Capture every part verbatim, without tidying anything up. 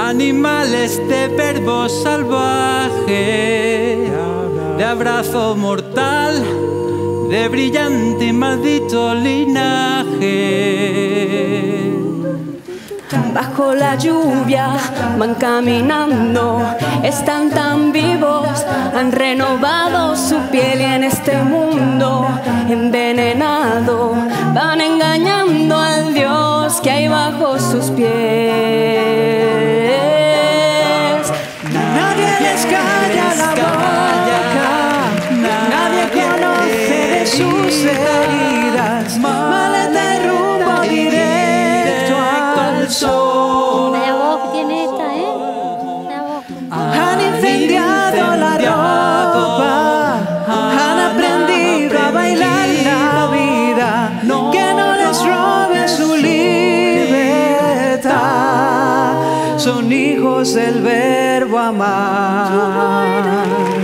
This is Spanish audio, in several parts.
Animales de verbo salvaje, de abrazo mortal, de brillante y maldito linaje. Bajo la lluvia van caminando, están tan vivos, han renovado su piel y en este mundo envenenado van engañando al Dios que hay bajo sus pies. Nadie les calla la boca, nadie conoce de sus heridas, maleta y rumbo directo al sol. Vaya voz que tiene esta, ¿eh? Vaya voz. Han incendiado la ropa, han aprendido a bailar la vida, que no les robe su libertad. Son hijos del verbo amar.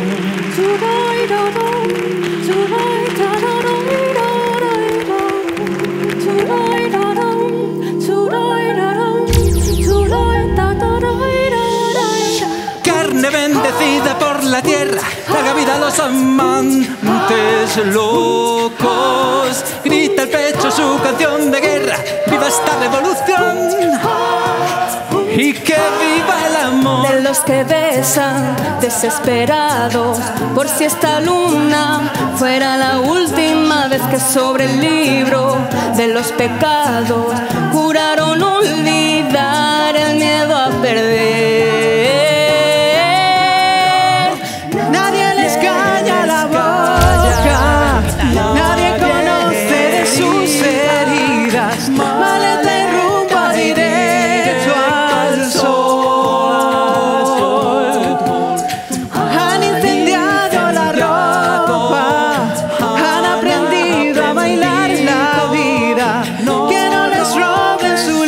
Carne bendecida por la tierra, haga vida a los amantes locos. Grita el pecho su canción de guerra, viva esta revolución y que viva el amor. De los que besan desesperados por si esta luna fuera la última vez que sobre el libro de los pecados juraron olvidar el miedo a perder. Nadie les calla la boca, nadie conoce de sus heridas, maleta y rumbo directo al sol. Han incendiado la ropa, han aprendido a bailar la vida, que no les roben su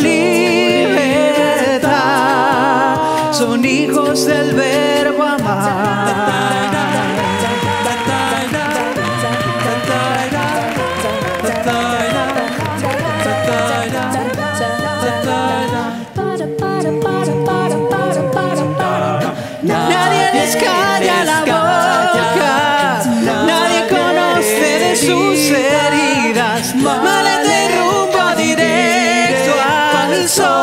libertad. Son hijos del verbo amar. Nadie les calla la boca, nadie conoce de sus heridas, maleta y rumbo directo al sol.